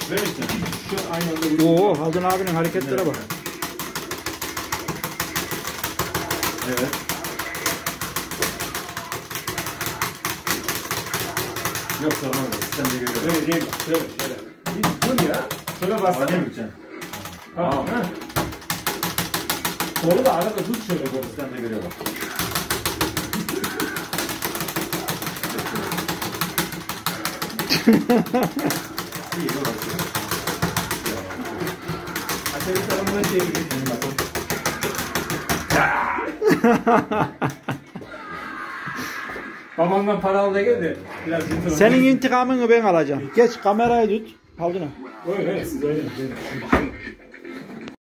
Ver işte. Şu aynı anda. Oo, Haldun abinin hareketlere bak. Evet. Yok tamam. Sen de görüyorum. Böyle değil bak. Şöyle. Dur ya. Şöyle bassana. Hadi mi gideceksin? Tamam. Kolu da arada tut şöyle kolu. Sen de görüyor bak. İyi bu bak. Aşağı tarafından şey getireyim bak. Babamdan para al da gel de biraz yatıralım. Senin intikamını ben alacağım. Geç kamerayı tut. Haldun abi. Öyle siz öyle.